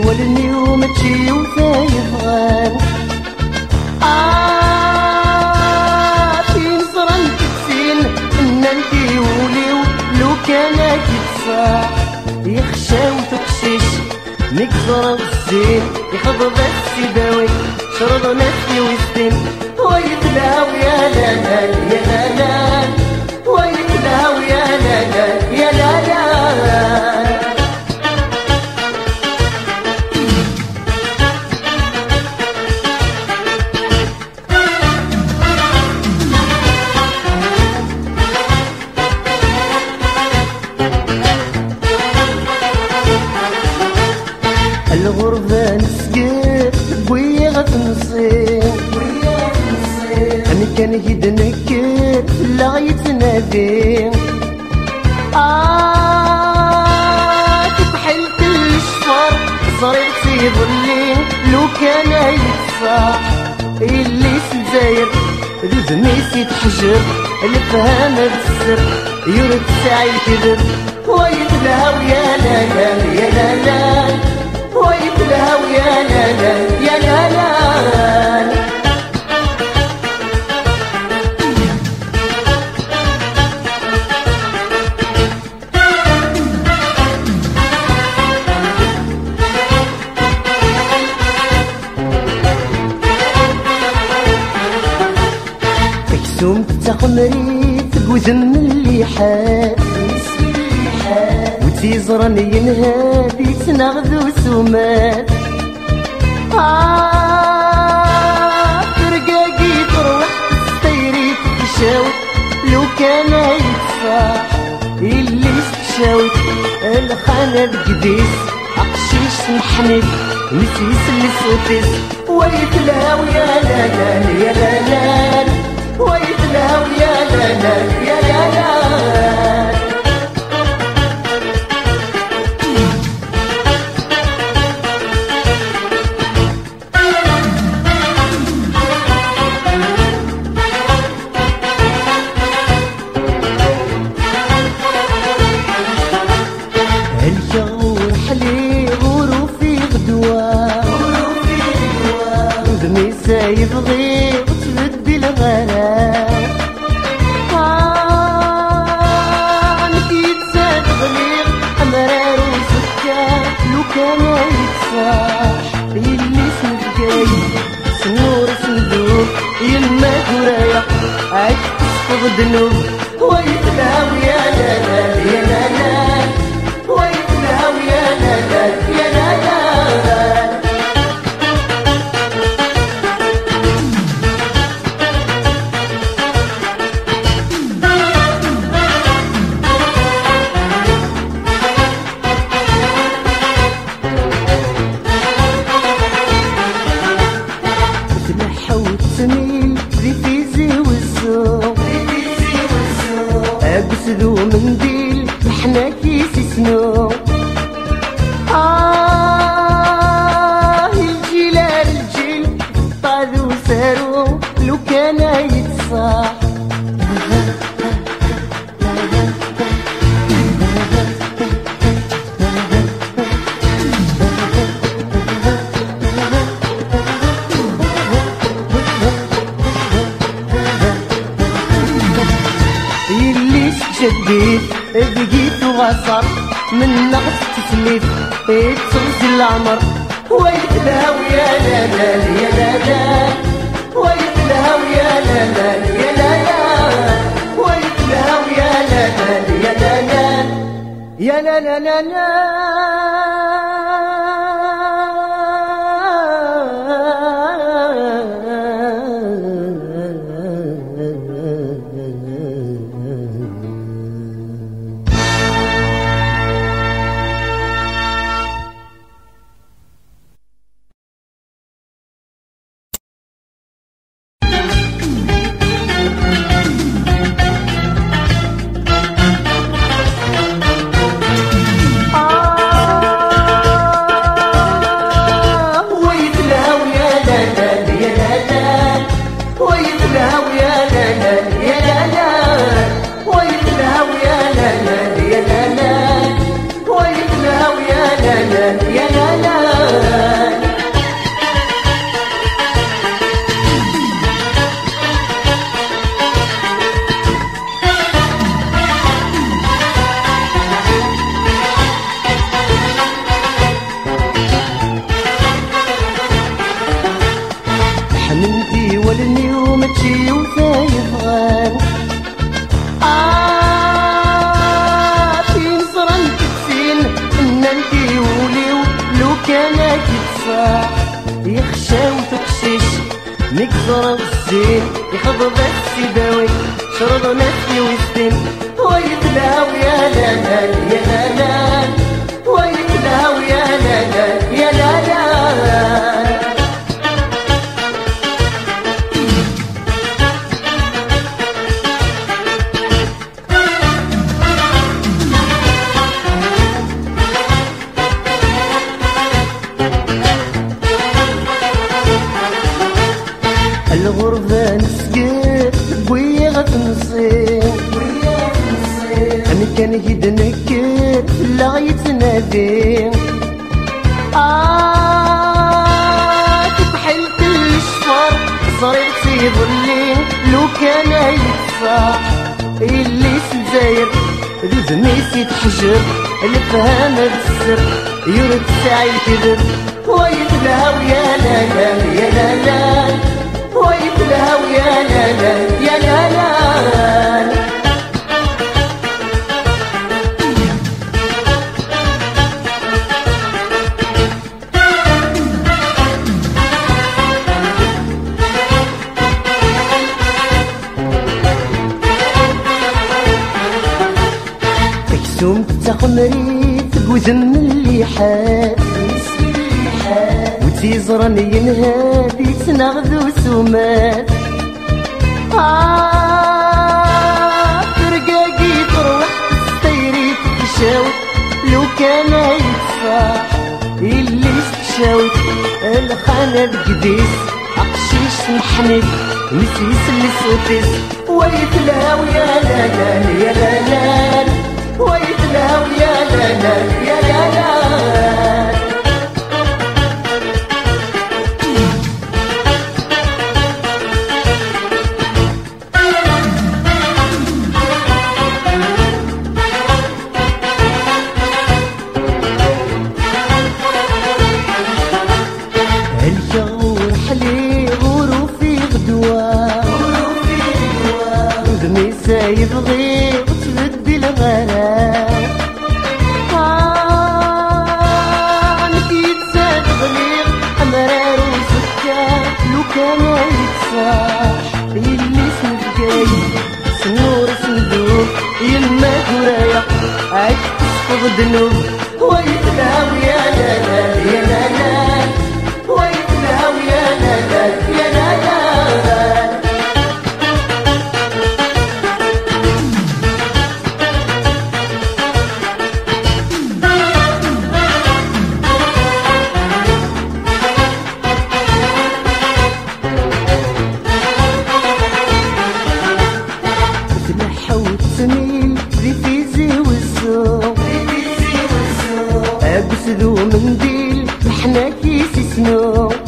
ولني ومتشي وثايبغان فين صرن تكسين إن انتي وليو لو كان يتصاح يخشى وتقشيش نكسر الزين يخضب السداوي شرط نفسي ويستين ويتلاو يا لالال يا لالال ويتلاو يا لالال يا لالال الغربة نسقر بويا غتنصير أنا كان يدنكر لا يتنادي تبحل كل شفر صريتي ظلي لو كان يتصاح اللي سنزاير ذوذني يتحجر الفهام بالسر يورد ساعي الكذب ويتلهو يا لالال يا لالال ويتلهو يا لالال يا لالال مكسوم تخمري تقوزم اللي حال وتيزرني ينهادي تنغذو سومات ترقاقي تروح تستيري تشاوت لو كان يتصاح اللي تشاوت الخانة بقديس أقشيش محنك نسيس اللي صوتيس ويتلاو يا لالال يا لالال ويتلاو يا لالال يا لالال الجو حلي غروفي غدوة وذني سايب غير وتبدي الغرام نكيد ساد غليغ أمرار وسكر لو كان يتصاح اللي سنبقاي سنور سندوق يما كرايا عاد تسقط ذنوب ويتلاو يا لالال يا لالال ويتلاو يا لالال يا لالال تلحى وتميل ريفيزي والزوق أبس ذو منديل احنا كيس سنو الجيلان الجيل طاذو سارو لو كان يتصاح اللي شديت بقيت وغصر من نقص تسليت تغزي العمر ويتلهو يا لالال يا لالال ويتلهو يا لالال يا لالال ويتلهو يا لالال يا لالال يا لا لا لا كان يتصاح يخشى وتقشيش نكسر الزين يخضب السداوي شرب نفسي ويستن ويتلاو يا لالال يا لالال ويتلاو يا لالال يا لالال الغربة نسكت بويا غتنصير أنا كان يدنكر لا يتنادي تبحل كل شفر صريتي ظلي لو كان يتصاح اللي سداير ذوذني يتحجر الفهم بالسر يرد ساعي كذب ويتلهو يا لالال يا لالال ويتلهو يا لالال يا لالال تكسوم تخمريت بوزن اللي حاد وتيزرن ينهادي تنغذو سومات ترقاقي تروح تستيري تتشاوت لو كان يتصاح اللي تشاوت الخانة بقديس عقشيش محنك نسيس اللي صوتيس ويتلاو يا لالال يا لالال ويتلاو يا لالال يا لالال الجو رحلي غروفي غدوة وذني سايب غير وتبدل غرام نكيد ساد غليغ أمرار وسكر لو كان يتصاح اللي سنفقاي سنور صندوق يما هرايا عاد تسقط ذنوب ويتلاو يا لالال يا لالال ويتلاو يا لالال يا لالال تلحى وتميل ذي فيزي والزوق أبس ذو منديل محنا كيس سنو